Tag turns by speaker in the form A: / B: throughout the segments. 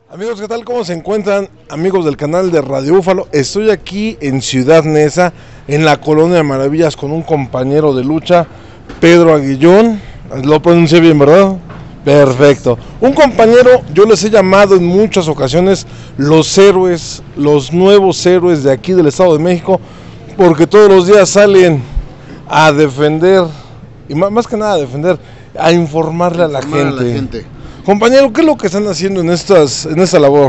A: Amigos, ¿qué tal? ¿Cómo se encuentran? Amigos del canal de Radio Búfalo. Estoy aquí en Ciudad Neza, en la Colonia de Maravillas, con un compañero de lucha, Pedro Aguillón. Lo pronuncié bien, ¿verdad? Perfecto. Un compañero, yo les he llamado en muchas ocasiones los héroes, los nuevos héroes de aquí del Estado de México, porque todos los días salen a defender, y más que nada a defender, a informarle a la gente. Compañero, ¿qué es lo que están haciendo en esta labor?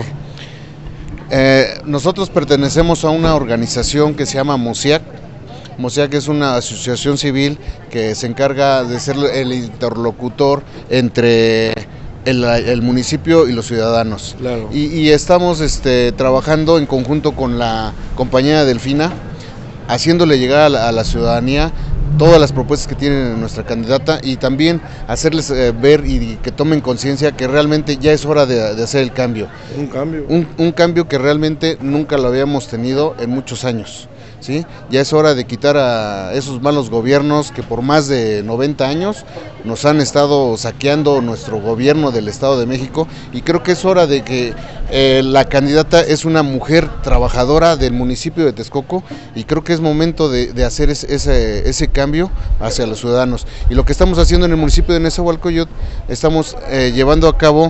B: Nosotros pertenecemos a una organización que se llama MOSIAC. MOSIAC es una asociación civil que se encarga de ser el interlocutor entre el municipio y los ciudadanos.
A: Claro.
B: Y estamos trabajando en conjunto con la compañía Delfina, haciéndole llegar a la ciudadanía todas las propuestas que tienen nuestra candidata y también hacerles ver y que tomen conciencia que realmente ya es hora de hacer el cambio.
A: Un cambio.
B: Un cambio que realmente nunca lo habíamos tenido en muchos años, ¿sí? Ya es hora de quitar a esos malos gobiernos que por más de 90 años nos han estado saqueando nuestro gobierno del Estado de México, y creo que es hora de que la candidata es una mujer trabajadora del municipio de Texcoco, y creo que es momento de hacer ese cambio hacia los ciudadanos. Y lo que estamos haciendo en el municipio de Nezahualcóyotl, estamos llevando a cabo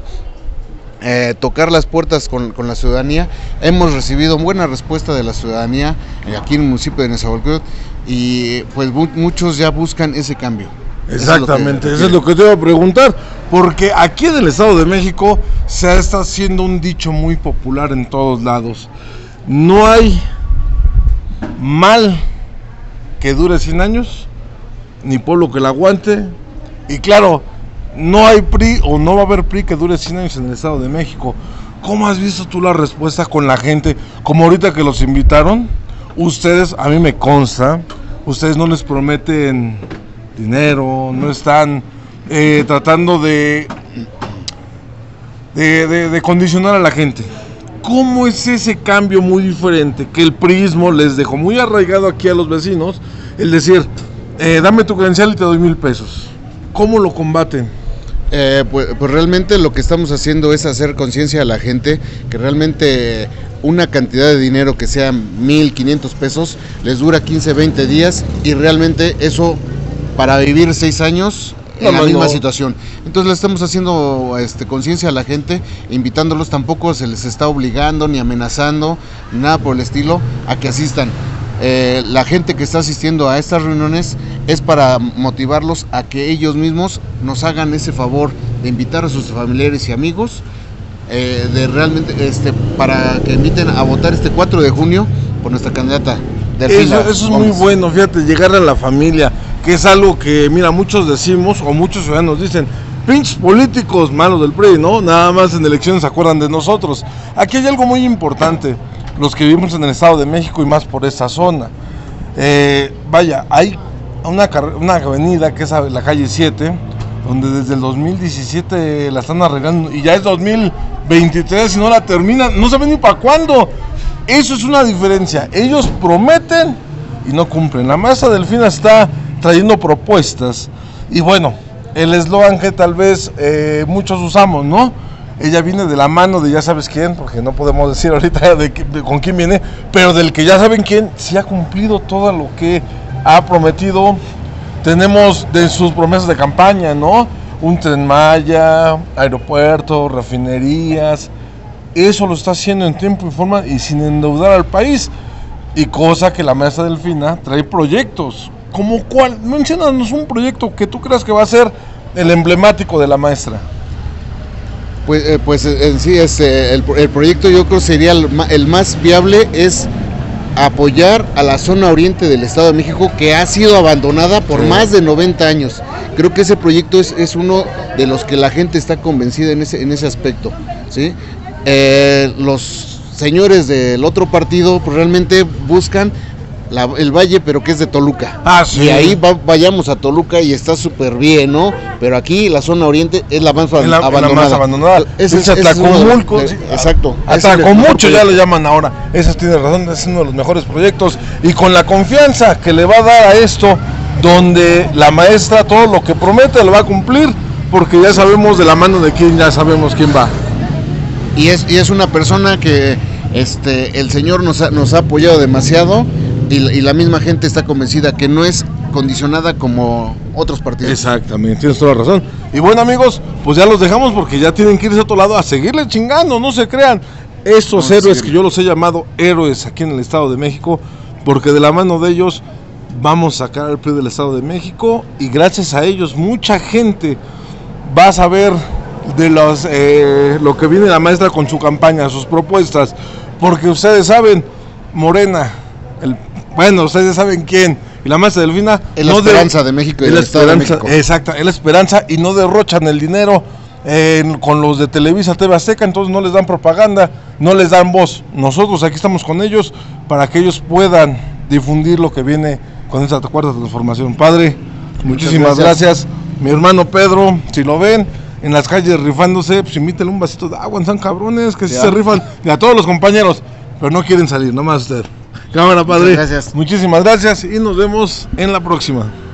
B: tocar las puertas con la ciudadanía. Hemos recibido buena respuesta de la ciudadanía aquí en el municipio de Nezahualcóyotl, y pues muchos ya buscan ese cambio.
A: Exactamente, eso es lo que te iba a preguntar, porque aquí en el Estado de México se está haciendo un dicho muy popular en todos lados: no hay mal que dure 100 años, ni pueblo que la aguante. Y claro, no hay PRI o no va a haber PRI que dure 100 años en el Estado de México. ¿Cómo has visto tú la respuesta con la gente? Como ahorita que los invitaron, ustedes, a mí me consta, ustedes no les prometen dinero, no están tratando de condicionar a la gente. ¿Cómo es ese cambio muy diferente que el priismo les dejó muy arraigado aquí a los vecinos? El decir, dame tu credencial y te doy 1,000 pesos. ¿Cómo lo combaten?
B: Pues realmente lo que estamos haciendo es hacer conciencia a la gente que realmente una cantidad de dinero que sea 1,500 pesos les dura 15, 20 días, y realmente eso para vivir 6 años en la misma situación. Entonces le estamos haciendo conciencia a la gente, invitándolos. Tampoco se les está obligando ni amenazando, nada por el estilo, a que asistan. La gente que está asistiendo a estas reuniones es para motivarlos a que ellos mismos nos hagan ese favor de invitar a sus familiares y amigos, de realmente para que inviten a votar este 4 de junio por nuestra candidata.
A: Eso es muy bueno, fíjate, llegar a la familia, que es algo que, mira, muchos decimos, o muchos ciudadanos dicen: pinches políticos malos del PRI, ¿no? Nada más en elecciones se acuerdan de nosotros. Aquí hay algo muy importante, los que vivimos en el Estado de México y más por esa zona. Vaya, hay una avenida que es la calle 7, donde desde el 2017 la están arreglando, y ya es 2023 y no la terminan, no saben ni para cuándo. Eso es una diferencia. Ellos prometen y no cumplen. La maestra Delfina está trayendo propuestas, y bueno, el eslogan que tal vez muchos usamos, ¿no? Ella viene de la mano de ya sabes quién, porque no podemos decir ahorita de con quién viene, pero del que ya saben quién sí ha cumplido todo lo que ha prometido. Tenemos de sus promesas de campaña, ¿no? Un Tren Maya, aeropuerto, refinerías. Eso lo está haciendo en tiempo y forma y sin endeudar al país. Y cosa que la maestra Delfina trae proyectos. ¿Como cuál? Menciónanos un proyecto que tú creas que va a ser el emblemático de la maestra.
B: Pues en sí, el proyecto, yo creo sería el más viable, es apoyar a la zona oriente del Estado de México, que ha sido abandonada por más de 90 años. Creo que ese proyecto es uno de los que la gente está convencida en ese aspecto, ¿sí? Los señores del otro partido pues realmente buscan el valle, pero que es de Toluca.
A: Sí.
B: Y ahí vayamos a Toluca y está súper bien, ¿no? Pero aquí la zona oriente es la más abandonada.
A: La más abandonada. Es Atlacomulco.
B: Exacto.
A: Atlacomulco ya lo llaman ahora. Eso tiene razón, es uno de los mejores proyectos. Y con la confianza que le va a dar a esto, donde la maestra todo lo que promete lo va a cumplir, porque ya sabemos de la mano de quién, ya sabemos quién va.
B: y es una persona que el señor nos ha apoyado demasiado, y la misma gente está convencida que no es condicionada como otros partidos.
A: Exactamente, tienes toda la razón. Y bueno, amigos, pues ya los dejamos porque ya tienen que irse a otro lado a seguirle chingando, no se crean. Estos héroes que yo los he llamado héroes aquí en el Estado de México, porque de la mano de ellos vamos a sacar al PRI del Estado de México, y gracias a ellos mucha gente va a saber de lo que viene la maestra con su campaña, sus propuestas, porque ustedes saben, Morena, bueno, ustedes saben quién, y la maestra Delfina
B: es la esperanza de México y del Estado de México.
A: Exacto, es la esperanza, y no derrochan el dinero con los de Televisa, TV Azteca, entonces no les dan propaganda, no les dan voz. Nosotros aquí estamos con ellos para que ellos puedan difundir lo que viene con esta cuarta transformación. Padre, muchísimas gracias. Mi hermano Pedro, si lo ven en las calles rifándose, pues invítale un vasito de agua, están cabrones que sí se rifan, y a todos los compañeros, pero no quieren salir, nomás usted. Cámara, padre.
B: Gracias.
A: Muchísimas gracias y nos vemos en la próxima.